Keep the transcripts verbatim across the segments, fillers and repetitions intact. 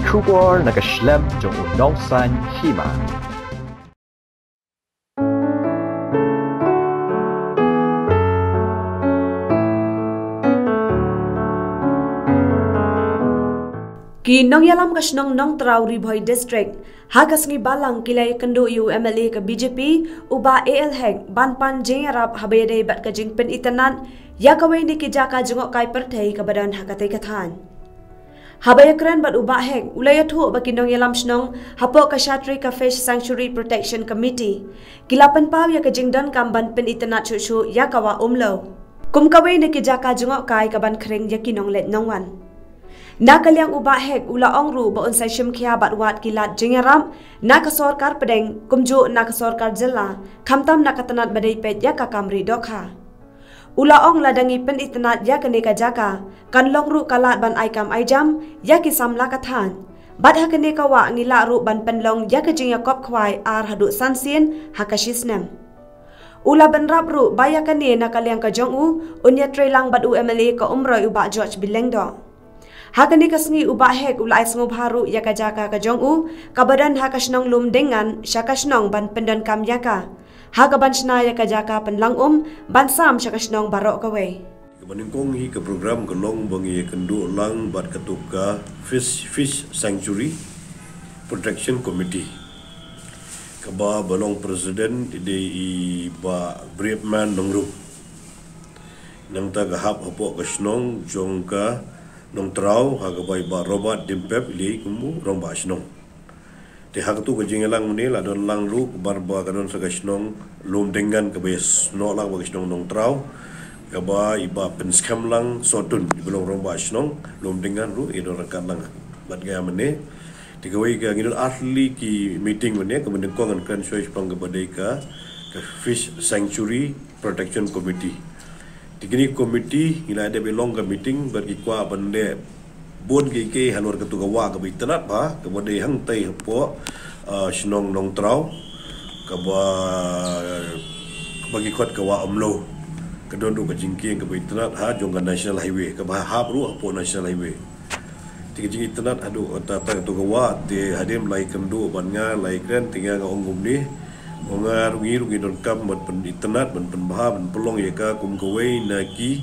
Kubor nakaslem jong unongsan hima. Ki nong yalam kas nong nong Trau Ribhoi district hakas ngi balang kilai kendo U M L A ke B J P uba A L heng banpan jeng arab habede bat ka jing pen itanan ya kawai ni ki jaka jengok kai perthai ka badan hakate kathan habaya kran bat uba heng ulaya thu ba ki nong yalam snong hapo ka shatri ka fish sanctuary protection committee kilapan paw ya ka jing dan kam ban pen itanat chu chu ya kawa umlo kum kawai ni ki jaka jengok kai ka ban khreng ya ki nong let nongwan Nakaliang uba hek ula ongru ba unsai shimkhia batwat kilat jingaram nakasorkar pedeng kumju nakasorkar jilla khamtam nakatanat badai pet ya kakamri dokha ula ong ladangi pen itanat ya kaneka jaka kan longru kalat ban aikam aijam ya kisam lakathan bat hakane kawa ngila ru ban penlong ya kajing yakop khwai ar hadu sansien hakashisnem ula ban rabru bayakane nakaliang ka jongu unya trelang bat U M L A ka umroi uba George Bilengdo Hakani kasngi uba hek ulai semua baru ya kajaka kajong u kabadan hakasnong lum dengan syakasnong ban pendan kam yaka hakaban sna ya kajaka penlang um ban sam syakasnong barok kawe kemaningkong hi ke program gelong bangi kendu lang bat ketuka fish fish sanctuary protection committee kaba balong presiden di ba brave man nongru nang ta gahap hapo kasnong jongka nong Trau hagabai ba Robert Dimpep li kumu romba snong te hagtu ke jingelang muni la don lang lu bar ba kadon saga snong lum dengan ke bes no lang ba snong nong Trau ka ba iba penskam lang sotun belong romba snong lum dengan lu ido rekan lang bat ga mene te gawai ga ngidul ahli ki meeting mene ke mendengkongan kan sois pang badai ka ke fish sanctuary protection committee Tikini komiti ila ada belong ke meeting bagi kwa bende bon ke ke halor ketu gawa ke bitanat ba ke bode hang tai po snong nong Trau ke ba bagi khot gawa omlo ke dondu ke jingking ke bitanat ha jongkan national highway ke ba hab ru po national highway tiki jing itanat adu tata ketu gawa te hadim lai kendu banga lai kren tinggal ga ongum ni Ongar rugi rugi don kam mat pen internet ben pen bahab ben pelong ya ka kum kawai naki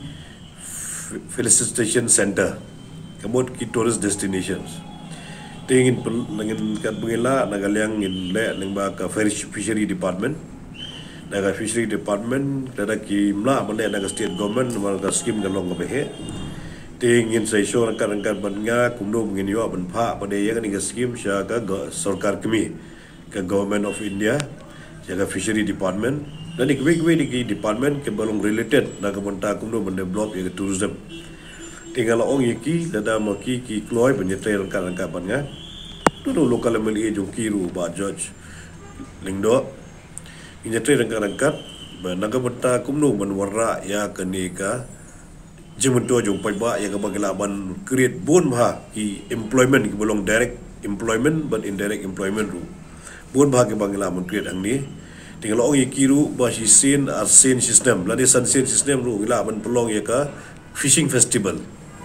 felicitation center kamot ki tourist destinations tingin ngin kat bengela nagaliang ngin le nang ba ka fishery department naga fishery department dada ki mla bale naga state government naga scheme galong ka behe tingin sai so rangkan rangkan ban nga kumno ngin yo ban pha pade ya ni scheme sha ka sarkar kami ka government of India jaga fishery department dan ikwe-ikwe di department ke balong related na kementar kumno mendevelop ya tourism tinggal ong yaki dada maki ki kloy penyetai rangka-rangka banga dulu lokal M L A jong kiru ba George Lingdo penyetai rangka-rangka na kementar kumno menwara ya kenika jemento jong paiba ya kabagila ban create bon ha ki employment ki balong direct employment but indirect employment ru bon bahagi bangla mun create ang ni tinggal ong ikiru ba si sin ar sin system la de san sin system ru ila man pelong ya ka fishing festival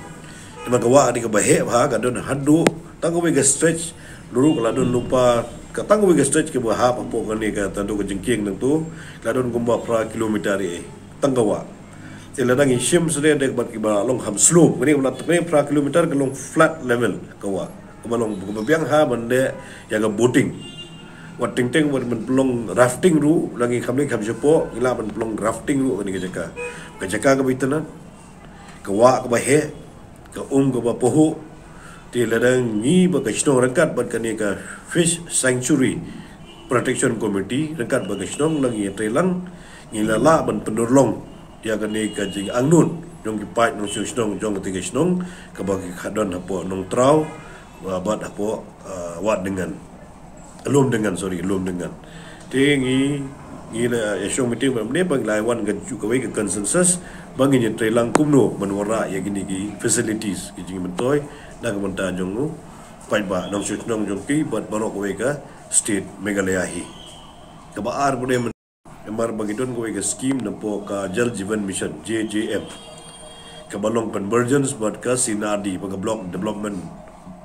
ma gawa di ka bahe ha ka don hadu tango we stretch luru kala don lupa ka tango we stretch ke ba ha pa po ni ka tandu ka jengking nang tu la don gumba pra kilometer e tanggawa tela dang ishim sre de bat ki ba long ham slope ni ulat ni pra kilometer ke long flat level kawa kamalong biang ha bande ya ka boating wat ting ting wat men pelong rafting ru lagi kami kami sepo ila men pelong rafting ru ni kejaka kejaka ke bitana ke wa ke bahe ke um ke ba pohu ti ladang ni ba ke snong rangkat bat kan ka fish sanctuary protection committee rangkat ba ke snong lagi trelang ngilala ban pendurlong ya kan ni ka jing angnun jong ki pai nong snong jong ke snong ke ba ke khadon hapo nong Trau bat hapo wat dengan Lum dengan sorry lum dengan tingi ila esong meeting bamne bang laiwan gan ju kawai ke consensus bangin ye trelang kumno menwara ya gini ki facilities ki jing mentoy na ka menta jongu pai ba nong su nong jong ki bat barok kawai ka state Meghalaya hi ka ba ar bude emar bagi don kawai ka scheme nampo ka Jal Jeevan Mission J J M ka balong convergence bat ka sinadi bang block development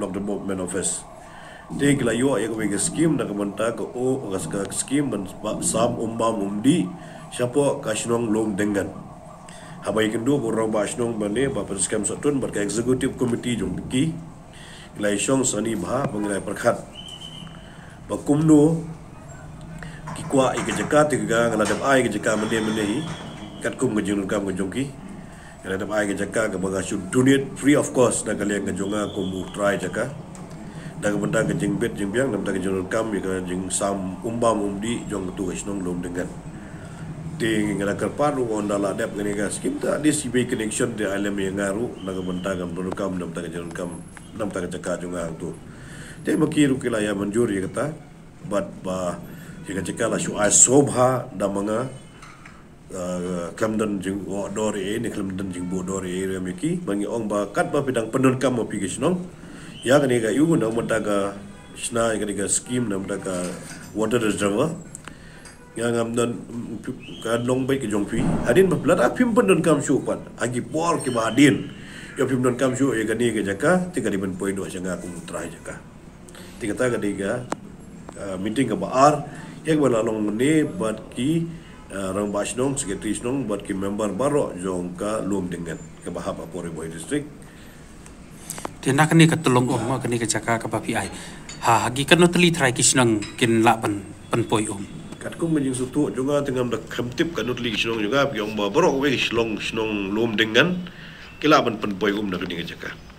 block development office. Te kila yo ya ke scheme na kemanta ke o kas ka scheme ban sam umbam umdi siapa kasnong lom dengan. Habai kendo borong ba asnong bane ba skam satun bar ka executive committee jong ki kila isong sani bha banglai perkhat. Ba kumno ki kwa ike jakat tiga ngaladap ai ke jakat mene mene hi kat kum ke jung kam ke jongki ngaladap ai ke jakat ke baga should donate free of cost na kalian ke jonga kum try jakat dak benda ke jing bet jing biang nam tak jung kam ke jing sam umbam umdi jong tu ke snong lom dengan ting ngala karparu on dala dep ngene ga skim ta this be connection de alam yang ngaru na benda kam bulu kam nam tak jung kam nam tak jakat jonga tu te makiru kila ya manjur ya kata but ba jika cakap lah syuai sobha dan mga kelamdan jeng dori ini kelamdan jeng bu dori ini ramiki bangi ong ba kat ba bidang penun kam api kisnong ya kani ga yu na mentaga sna kani ga scheme na mentaga water reservoir yang amdan kan long bai ke jongpi adin ba blat apim penun kam syu pat agi por ke ba adin ya pim penun kam syu ya kani ga jaka tiga ribu poin dua janga aku try jaka tiga ta ga diga meeting ke baar yang melalong ni buat ki orang basnong sekretari snong buat ki member baru jong ka lum dengan ke bahap Apori Boy district. Dia nak ni ketolong om ma kini ke jaka ke bapi ai. Ha hagi kan teli try ki snong kin la ban ban poi om. Kat ku menjing sutu juga tengam dak kemtip kan teli snong juga pi om baru we snong snong lum dengan kila ban pan poi om nak ni ke jaka.